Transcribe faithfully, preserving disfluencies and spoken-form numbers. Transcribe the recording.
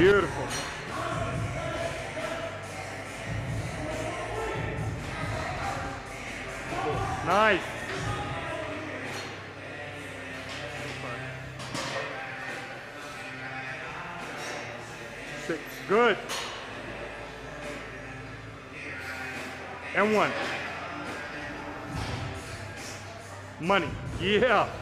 Beautiful. Nice. Six. Good. And one. Money. Yeah.